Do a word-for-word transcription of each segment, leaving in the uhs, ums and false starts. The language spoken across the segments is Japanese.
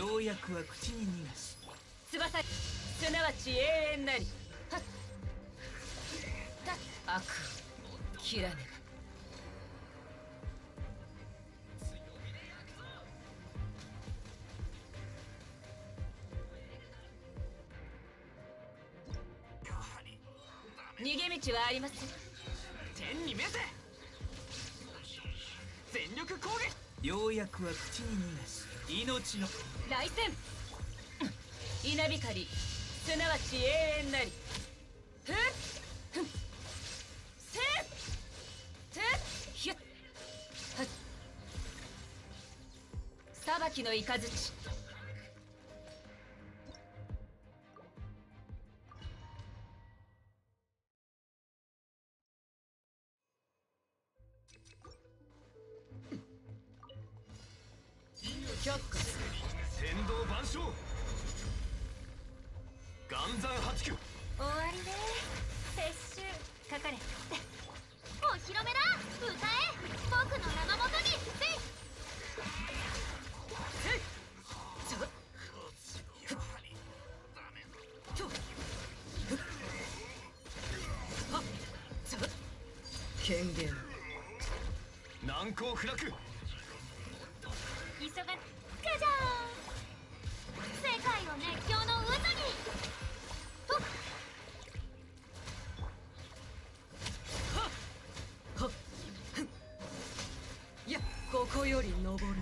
ようやくは口に逃がし翼すなわち永遠なり。はっ悪を切らねば逃げ道はありません。 天に召せ全力攻撃。 ようやくは口に逃がし命の来戦稲光すなわち永遠なり。ふっふっせってっひゅっはっ裁きの雷。却下天道万象岩山八九。 終わりね。撤収かかれ。お披露目だ。歌え僕の名のもとに。せいせいちょっとふっはっちょっ権限難攻不落。 急がガジャーン世界を熱狂の渦に。とっはっふんいやここより登る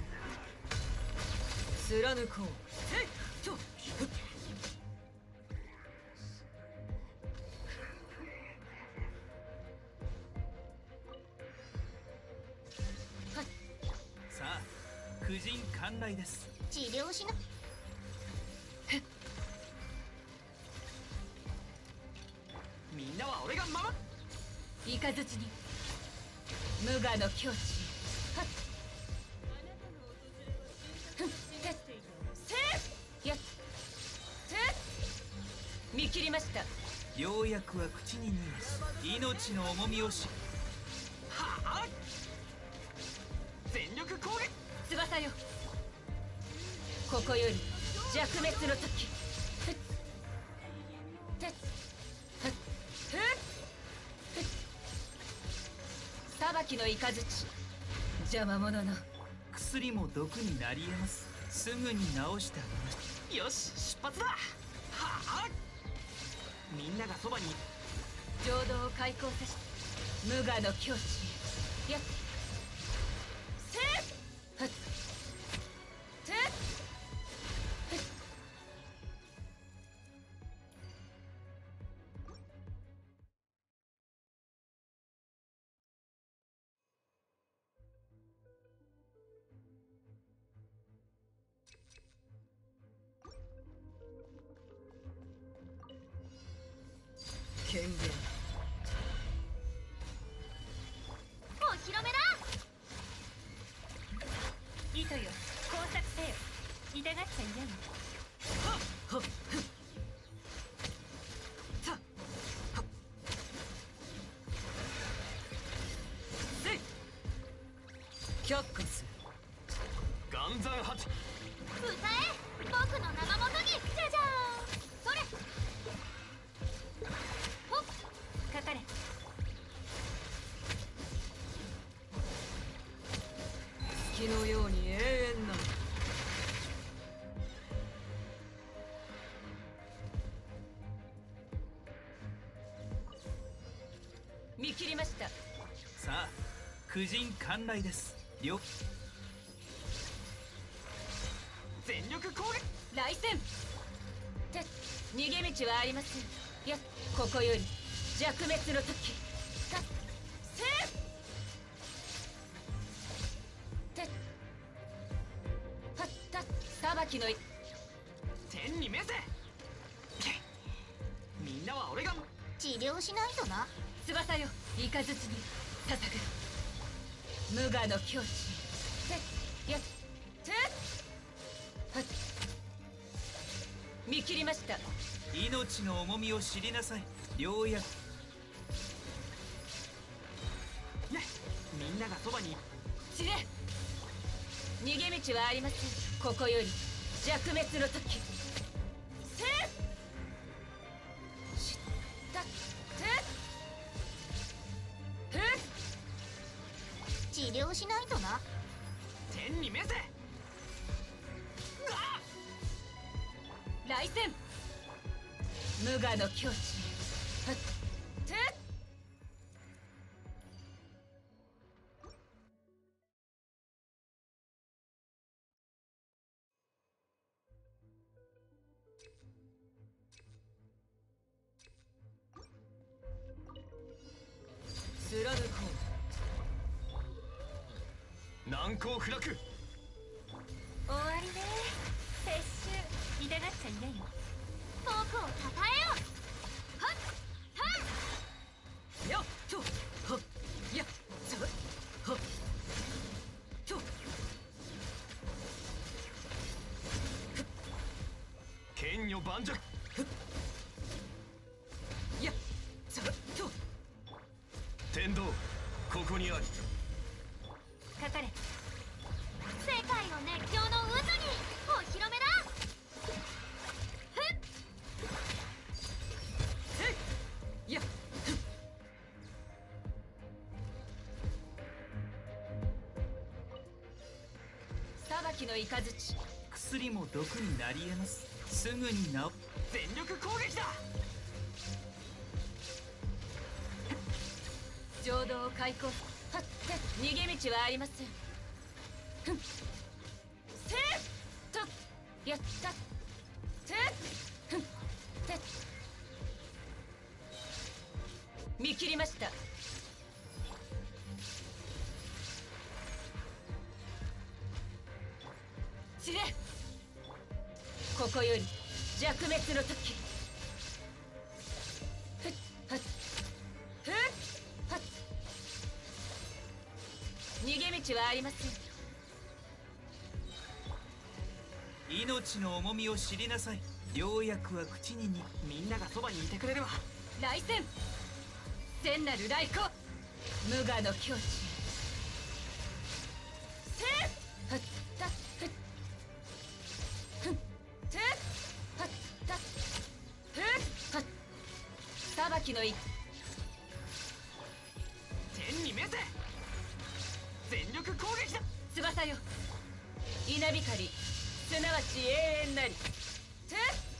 貫こう。せいちょふっさあ婦人観来です。 治療しな。 みんなは俺が守る。 イカズチに無我の境地。はっふんてっせいやってっ見切りました。 ようやくは口に逃がし命の重みをしはあ全力攻撃。 翼よここより弱滅の時。ふってっふっふっふっ裁きの雷邪魔者の薬も毒になり得ます。すぐに治してあげましよし出発だ。はあみんながそばに。 浄土を開口さし無我の境地へ。やっせっふってっふっ権限お披露目だ。糸よ工作せよ。痛がっちゃいらん。 はっはっふっさっはっせい却下する岩山八。 歌え僕の名のもとに。じゃじゃーんそれほっかかれ。 月のように永遠な見切りました。 さあ婦人観来です。了全力攻撃。 来戦て逃げ道はありません。いやここより弱滅の時。たせてはった裁きのい天に召せみんなは俺が。 治療しないとな。 翼よイカズチに捧ぐ無我の境地てやてはっ見切りました。 命の重みを知りなさい。ようやくねみんながそばに。 散れ逃げ道はありません。ここより弱滅の時。せっしたってふっ治療しないとな。 天に召せ。 来戦無我の境地。ふっふっ貫こう。 難攻不落。 終わりね。撤収。痛がっちゃいないよ。僕をたたえよ。はっはっ。 よっとはっやっつはっと剣女盤石。 やっつはっと天道ここにあり。 かかれ。世界を熱狂の渦にお披露目だ。ふっせいやっ裁きの雷。 薬も毒になり得ます。すぐに治全力攻撃だ。 浄土を開口。はって逃げ道はありません。ふんせっとやったてっふんてっ見切りました。散れここより弱滅の時。ふっはっふっはっ逃げ道はありません。 命の重みを知りなさい。良薬は口にに。 みんながそばにいてくれるわ。 来戦千なる来光無我の境地。せっはったふっふんてっはったふっはっ裁きの一。 天に召せ。全力攻撃だ。 翼よ稲光すなわち永遠なり。てっ